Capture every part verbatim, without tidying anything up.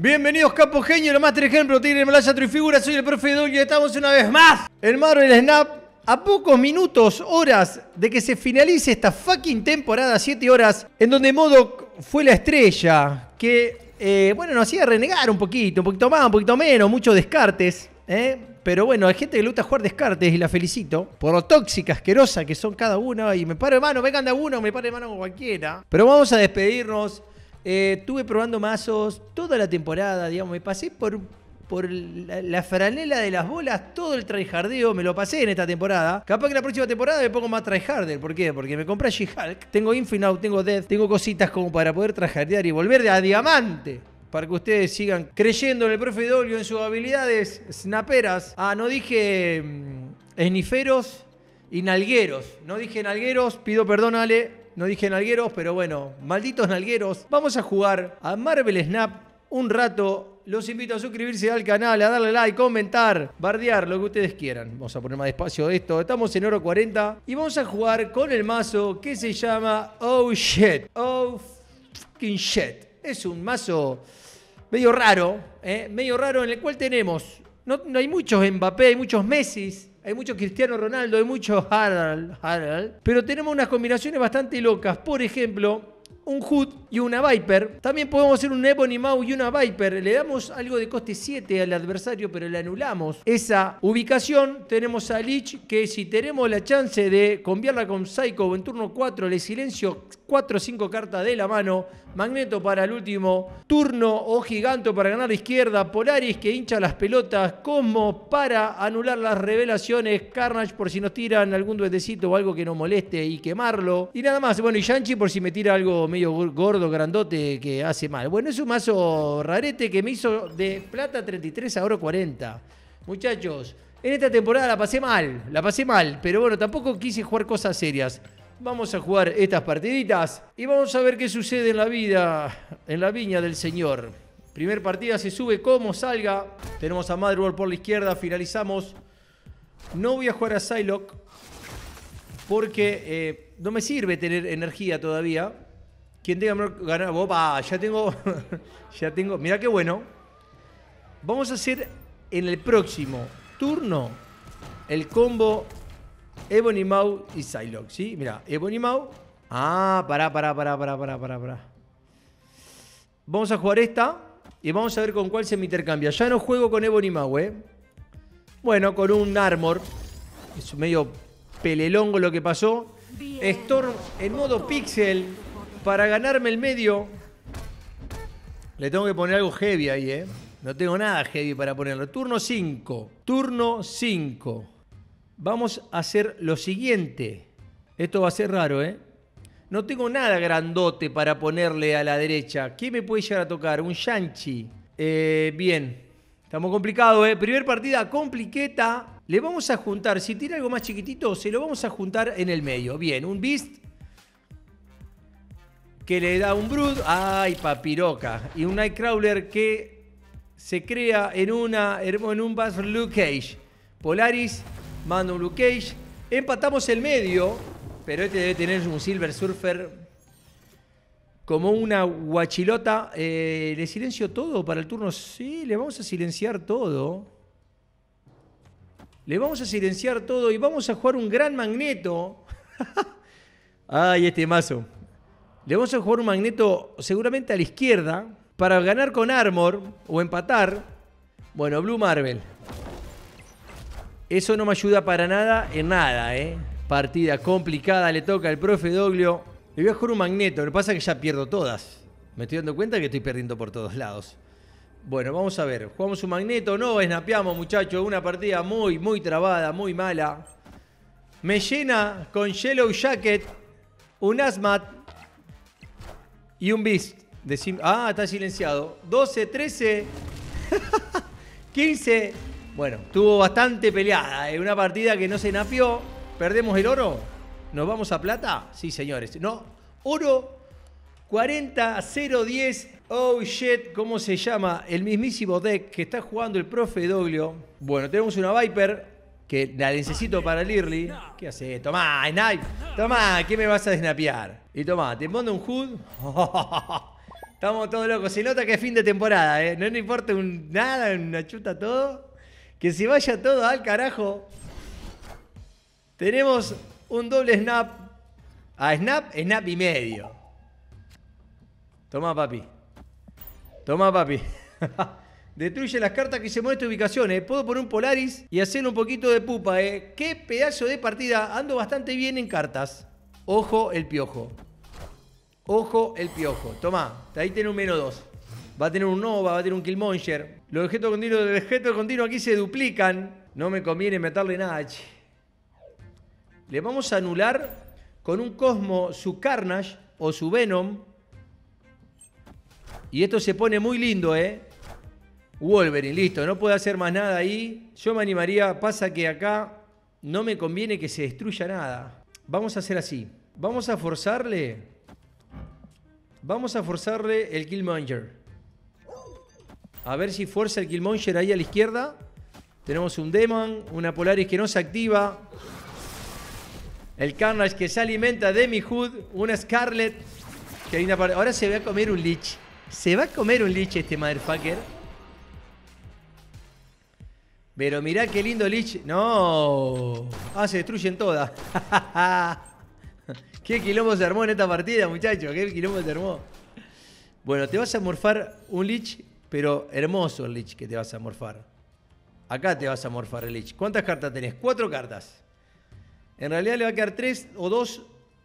Bienvenidos Capo Genio, lo Master Ejemplo, Tigre, Malaya, Trifigura, soy el profe Doug y estamos una vez más en Marvel Snap. A pocos minutos, horas de que se finalice esta fucking temporada, siete horas, en donde MODOK fue la estrella, que, eh, bueno, nos hacía renegar un poquito, un poquito más, un poquito menos, muchos descartes, ¿eh? Pero bueno, hay gente que le gusta jugar descartes y la felicito por lo tóxica, asquerosa que son cada uno. Y me paro de mano, vengan de uno, me paro de mano con cualquiera. Pero vamos a despedirnos. Eh, estuve probando mazos toda la temporada, digamos, me pasé por, por la, la franela de las bolas, todo el tryhardeo, me lo pasé en esta temporada. Capaz que la próxima temporada me pongo más tryharder. ¿Por qué? Porque me compré She-Hulk, tengo Infinite, tengo Death, tengo cositas como para poder tryhardear y volver a diamante. Para que ustedes sigan creyendo en el profe Dolio, en sus habilidades snaperas. Ah, no dije mmm, esniferos y nalgueros. No dije nalgueros, pido perdón, Ale. No dije nalgueros, pero bueno, malditos nalgueros. Vamos a jugar a Marvel Snap un rato. Los invito a suscribirse al canal, a darle like, comentar, bardear, lo que ustedes quieran. Vamos a poner más despacio esto. Estamos en oro cuarenta y vamos a jugar con el mazo que se llama Oh Shit. Oh fucking shit. Es un mazo medio raro, ¿eh? medio raro en el cual tenemos... No, no hay muchos Mbappé, hay muchos Messi. Hay mucho Cristiano Ronaldo, hay mucho Harald, Harald, pero tenemos unas combinaciones bastante locas. Por ejemplo, un Hood y una Viper. También podemos hacer un Ebony Maw y una Viper. Le damos algo de coste siete al adversario, pero le anulamos esa ubicación. Tenemos a Lich, que si tenemos la chance de cambiarla con Psycho en turno cuatro, le silencio cuatro o cinco cartas de la mano. Magneto para el último turno, o Giganto para ganar la izquierda, Polaris que hincha las pelotas, Cosmo para anular las revelaciones, Carnage por si nos tiran algún duendecito o algo que nos moleste y quemarlo, y nada más. Bueno, y Shang-Chi por si me tira algo medio gordo, grandote que hace mal. Bueno, es un mazo rarete que me hizo de plata treinta y tres a oro cuarenta. Muchachos, en esta temporada la pasé mal, la pasé mal, pero bueno, tampoco quise jugar cosas serias. Vamos a jugar estas partiditas y vamos a ver qué sucede en la vida, en la viña del Señor. Primer partida se sube como salga. Tenemos a Madworld por la izquierda, finalizamos. No voy a jugar a Psylocke porque eh, no me sirve tener energía todavía. Quien tenga ganar, opa, ya tengo, ya tengo, mirá qué bueno. Vamos a hacer en el próximo turno el combo Ebony Maw y Psylocke, ¿sí? Mira, Ebony Maw. Ah, pará, pará, pará, pará, pará, pará, pará. Vamos a jugar esta y vamos a ver con cuál se me intercambia. Ya no juego con Ebony Maw, ¿eh? Bueno, con un Armor. Es medio pelelongo lo que pasó. Storm en modo pixel para ganarme el medio. Le tengo que poner algo heavy ahí, ¿eh? No tengo nada heavy para ponerlo. Turno cinco. Turno cinco. Vamos a hacer lo siguiente. Esto va a ser raro, ¿eh? No tengo nada grandote para ponerle a la derecha. ¿Quién me puede llegar a tocar? Un Shang-Chi. Eh, bien. Estamos complicados, ¿eh? Primer partida compliqueta. Le vamos a juntar. Si tira algo más chiquitito, se lo vamos a juntar en el medio. Bien, un Beast que le da un Brood. ¡Ay, papiroca! Y un Nightcrawler que se crea en, una, en un Bass Luke Cage. Polaris manda un Luke Cage. Empatamos el medio. Pero este debe tener un Silver Surfer como una guachilota. Eh, ¿Le silencio todo para el turno? Sí, le vamos a silenciar todo. Le vamos a silenciar todo y vamos a jugar un gran Magneto. Ay, este mazo. Le vamos a jugar un Magneto seguramente a la izquierda para ganar con Armor o empatar. Bueno, Blue Marvel. Eso no me ayuda para nada en nada, ¿eh? Partida complicada, le toca al profe Doglio. Le voy a jugar un Magneto, lo que pasa es que ya pierdo todas. Me estoy dando cuenta que estoy perdiendo por todos lados. Bueno, vamos a ver. Jugamos un Magneto, no, snapeamos, muchachos. Una partida muy, muy trabada, muy mala. Me llena con Yellow Jacket, un Asmat y un Beast. Decim ah, está silenciado. doce, trece, quince. Bueno, estuvo bastante peleada. ¿eh? Una partida que no se napió. ¿Perdemos el oro? ¿Nos vamos a plata? Sí, señores. No, oro cuarenta, cero, diez. Oh, shit. ¿Cómo se llama? El mismísimo deck que está jugando el profe Doglio. Bueno, tenemos una Viper que la necesito para el early. ¿Qué hace? Tomá, Snipe. Tomá, ¿qué me vas a desnapear? Y tomá, te mando un Hood. Estamos todos locos. Se nota que es fin de temporada, ¿eh? No nos importa un, nada, una chuta todo. Que se vaya todo al carajo. Tenemos un doble snap. A snap, snap y medio. Toma, papi. Toma, papi. Destruye las cartas que se mueven esta ubicación, ¿eh? Puedo poner un Polaris y hacer un poquito de pupa, ¿eh? Qué pedazo de partida. Ando bastante bien en cartas. Ojo el piojo. Ojo el piojo. Toma, ahí tiene un menos dos. Va a tener un Nova, va a tener un Killmonger. Los objetos continuos del objeto continuo aquí se duplican. No me conviene meterle nada, che. Le vamos a anular con un Cosmo su Carnage o su Venom. Y esto se pone muy lindo, ¿eh? Wolverine, listo. No puede hacer más nada ahí. Yo me animaría. Pasa que acá no me conviene que se destruya nada. Vamos a hacer así. Vamos a forzarle... Vamos a forzarle el Killmonger. A ver si fuerza el Killmonger ahí a la izquierda. Tenemos un Demon, una Polaris que no se activa. El Carnage que se alimenta de mi Hood. Una Scarlet. Que linda parte. Ahora se va a comer un Lich. Se va a comer un Lich este motherfucker. Pero mirá qué lindo Lich. No. Ah, se destruyen todas. Qué quilombo se armó en esta partida, muchachos. Qué quilombo se armó. Bueno, te vas a morfar un Lich, pero hermoso el Lich que te vas a morfar. Acá te vas a morfar el Lich. ¿Cuántas cartas tenés? Cuatro cartas. En realidad le va a quedar tres o dos.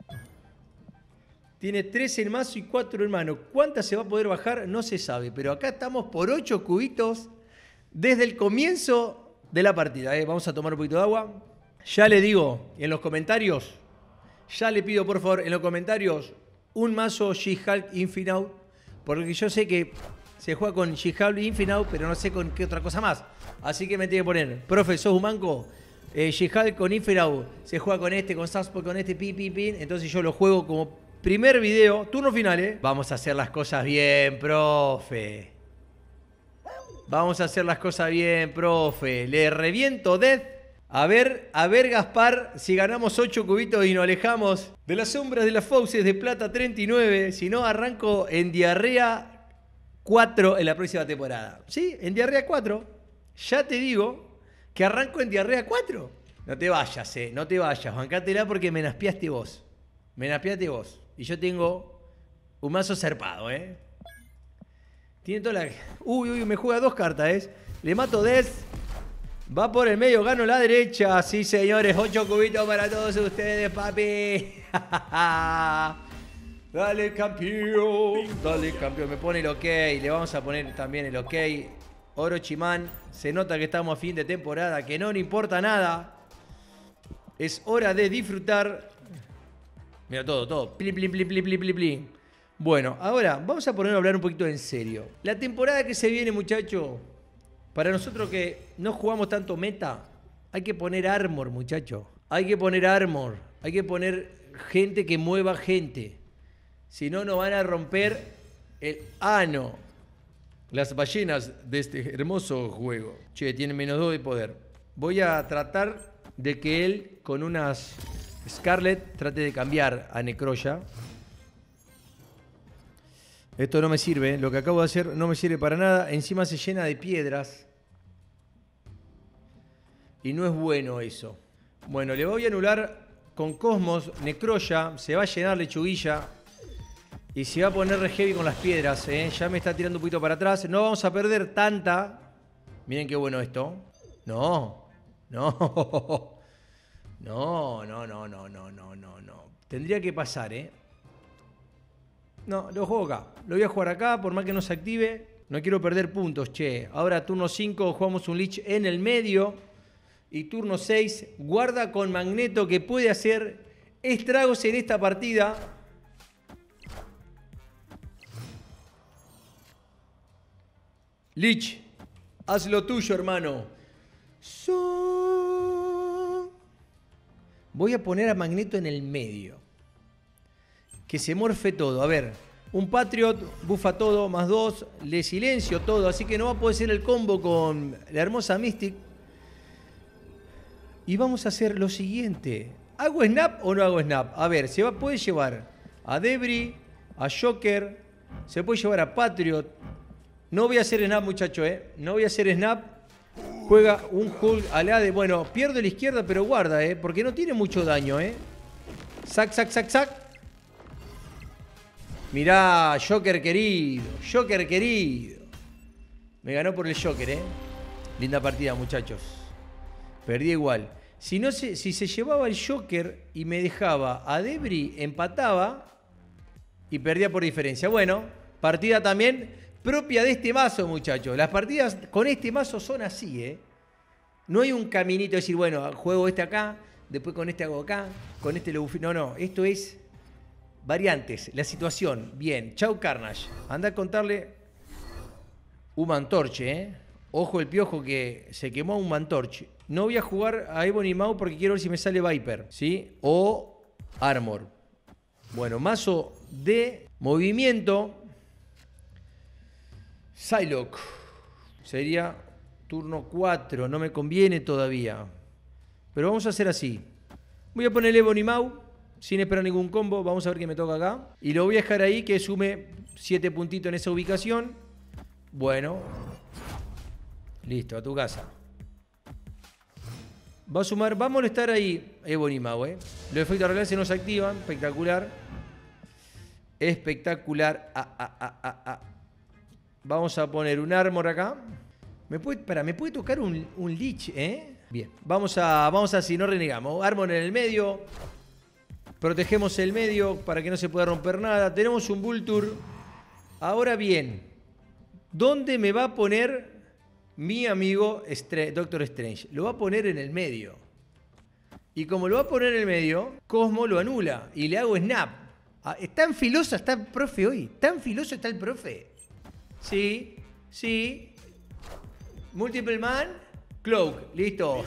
Tiene tres en mazo y cuatro en mano. ¿Cuántas se va a poder bajar? No se sabe. Pero acá estamos por ocho cubitos desde el comienzo de la partida. ¿eh? Vamos a tomar un poquito de agua. Ya le digo en los comentarios... Ya le pido, por favor, en los comentarios un mazo She-Hulk Infinite. Porque yo sé que se juega con She-Hulk Infinite, pero no sé con qué otra cosa más. Así que me tiene que poner, profe, sos un manco. Eh, She-Hulk con Infinite se juega con este, con Saspo, con este, pin, pin, pin. Entonces yo lo juego como primer video, turno final, ¿eh? Vamos a hacer las cosas bien, profe. Vamos a hacer las cosas bien, profe. Le reviento Death. A ver, a ver, Gaspar, si ganamos ocho cubitos y nos alejamos de las sombras de las fauces de plata treinta y nueve. Si no, arranco en diarrea cuatro en la próxima temporada. ¿Sí? En diarrea cuatro. Ya te digo que arranco en diarrea cuatro. No te vayas, eh. No te vayas. Bancátela porque me naspeaste vos. Me naspeaste vos. Y yo tengo un mazo zarpado, ¿eh? Tiene toda la... Uy, uy, me juega dos cartas, ¿eh? Le mato Death. Va por el medio, gano la derecha. Sí, señores, ocho cubitos para todos ustedes, papi. Dale, campeón. Dale, campeón. Me pone el ok. Le vamos a poner también el ok. Orochiman. Se nota que estamos a fin de temporada, que no le importa nada. Es hora de disfrutar. Mira, todo, todo. Plim, plim, plim, plim, plim, plim, plim. Bueno, ahora vamos a poner a hablar un poquito en serio. La temporada que se viene, muchachos. Para nosotros que no jugamos tanto meta, hay que poner armor, muchacho. Hay que poner armor. Hay que poner gente que mueva gente. Si no, nos van a romper el ano. Las ballenas de este hermoso juego. Che, tiene menos dos de poder. Voy a tratar de que él, con unas Scarlet, trate de cambiar a Necroya. Esto no me sirve. Lo que acabo de hacer no me sirve para nada. Encima se llena de piedras. Y no es bueno eso. Bueno, le voy a anular con Cosmos, Necroya. Se va a llenar lechuguilla. Y se va a poner re heavy con las piedras. ¿eh? Ya me está tirando un poquito para atrás. No vamos a perder tanta. Miren qué bueno esto. No. No. No, no, no, no, no, no, no, no. Tendría que pasar, ¿eh? No, lo juego acá. Lo voy a jugar acá, por más que no se active. No quiero perder puntos, che. Ahora turno cinco, jugamos un Lich en el medio. Y turno seis, guarda con Magneto que puede hacer estragos en esta partida. Lich, haz lo tuyo, hermano. So... Voy a poner a Magneto en el medio. Que se morfe todo. A ver, un Patriot bufa todo, más dos. Le silencio todo, así que no va a poder ser el combo con la hermosa Mystic. Y vamos a hacer lo siguiente. ¿Hago snap o no hago snap? A ver, se va, puede llevar a Debris, a Joker, Se puede llevar a Patriot. No voy a hacer snap, muchacho, ¿eh? No voy a hacer snap. Juega un Hulk alade. Bueno, pierdo la izquierda, pero guarda, ¿eh? Porque no tiene mucho daño, ¿eh? Sac, sac, sac, sac. Mirá, Joker querido. Joker querido. Me ganó por el Joker, ¿eh? Linda partida, muchachos. Perdí igual. Si, no se, si se llevaba el Joker y me dejaba a Debris, empataba y perdía por diferencia. Bueno, partida también propia de este mazo, muchachos. Las partidas con este mazo son así, ¿eh? No hay un caminito de decir, bueno, juego este acá, después con este hago acá, con este lo bufeo. No, no, esto es variantes, la situación. Bien, chau Carnage. Anda a contarle un Mantorche, ¿eh? Ojo el piojo que se quemó un Mantorche. No voy a jugar a Ebony Maw porque quiero ver si me sale Viper, ¿sí? O Armor. Bueno, mazo de movimiento. Psylocke. Sería turno cuatro. No me conviene todavía. Pero vamos a hacer así. Voy a poner Ebony Maw sin esperar ningún combo. Vamos a ver qué me toca acá. Y lo voy a dejar ahí que sume siete puntitos en esa ubicación. Bueno. Listo, a tu casa. Va a sumar, va a molestar ahí Ebony Maw, ¿eh? Los efectos de relance no se activan. Espectacular. Espectacular. Ah, ah, ah, ah, ah. Vamos a poner un Armor acá. ¿Me puede, para, ¿me puede tocar un, un Lich, eh? Bien. Vamos a, vamos a, si no renegamos. Armor en el medio. Protegemos el medio para que no se pueda romper nada. Tenemos un Vulture. Ahora bien. ¿Dónde me va a poner mi amigo Str- Doctor Strange? Lo va a poner en el medio. Y como lo va a poner en el medio, Cosmo lo anula. Y le hago snap. Ah, tan filoso está el profe hoy. Tan filoso está el profe. Sí, sí. Multiple Man. Cloak. Listo.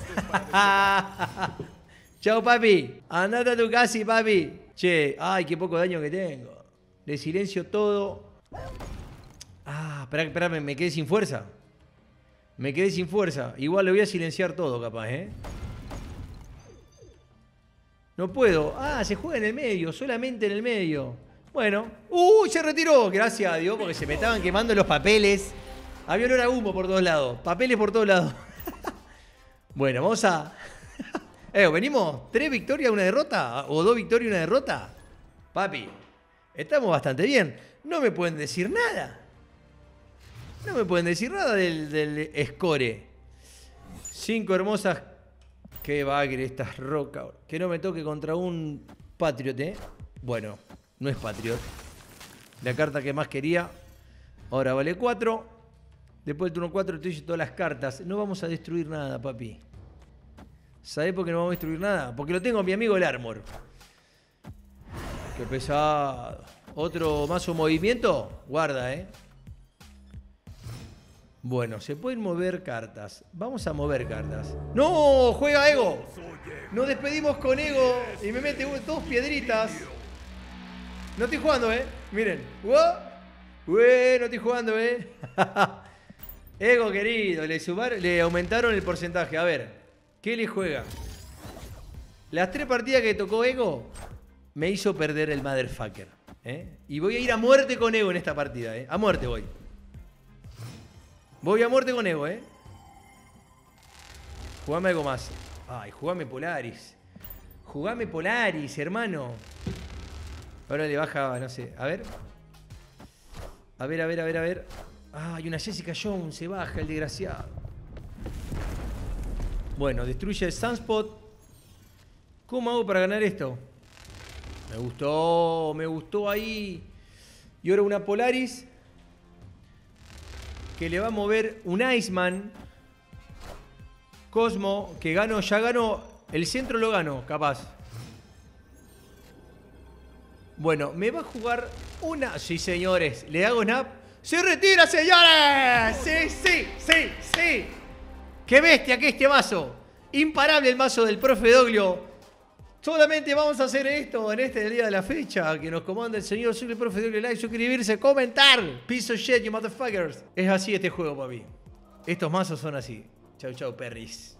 Chao, papi. Andate a tu casa, papi. Che, ay, qué poco daño que tengo. Le silencio todo. Ah, espera, espera, me, me quedé sin fuerza. Me quedé sin fuerza. Igual le voy a silenciar todo, capaz, ¿eh? No puedo. Ah, se juega en el medio. Solamente en el medio. Bueno. ¡Uy! Se retiró. Gracias a Dios, porque se me estaban quemando los papeles. Había olor a humo por todos lados. Papeles por todos lados. Bueno, vamos a... eh, ¿venimos? ¿Tres victorias, una derrota? ¿O dos victorias y una derrota? Papi, estamos bastante bien. No me pueden decir nada. No me pueden decir nada del, del score. Cinco hermosas. Qué bagre estas rocas. Que no me toque contra un Patriot, ¿eh? Bueno, no es Patriot. La carta que más quería. Ahora vale cuatro. Después del turno cuatro estoy todas las cartas. No vamos a destruir nada, papi. ¿Sabés por qué no vamos a destruir nada? Porque lo tengo a mi amigo el Armor. Qué pesado. Otro mazo movimiento. Guarda, ¿eh? Bueno, se pueden mover cartas. Vamos a mover cartas. ¡No! ¡Juega Ego! Nos despedimos con Ego y me mete dos piedritas. No estoy jugando, ¿eh? Miren. ¡Ué! No estoy jugando, ¿eh? Ego, querido. Le, sumaron, le aumentaron el porcentaje. A ver. ¿Qué le juega? Las tres partidas que tocó Ego me hizo perder el motherfucker, ¿eh? Y voy a ir a muerte con Ego en esta partida, ¿eh? A muerte voy. Voy a muerte con Ego, ¿eh? Jugame algo más. Ay, jugame Polaris. Jugame Polaris, hermano. Ahora le baja, no sé. A ver. A ver, a ver, a ver, a ver. Ay, una Jessica Jones. Se baja el desgraciado. Bueno, destruye el Sunspot. ¿Cómo hago para ganar esto? Me gustó, me gustó ahí. Y ahora una Polaris. Que le va a mover un Iceman. Cosmo, que gano, ya ganó. El centro lo ganó, capaz. Bueno, me va a jugar una... Sí, señores, le hago snap. ¡Se retira, señores! ¡Sí, sí, sí, sí! ¡Qué bestia que este mazo! Imparable el mazo del profe Doglio. Solamente vamos a hacer esto en este día de la fecha. Que nos comanda el señor. Soy el profe Doglio. Like, suscribirse, comentar. Piece of shit, you motherfuckers. Es así este juego, papi. Estos mazos son así. Chau, chau, perris.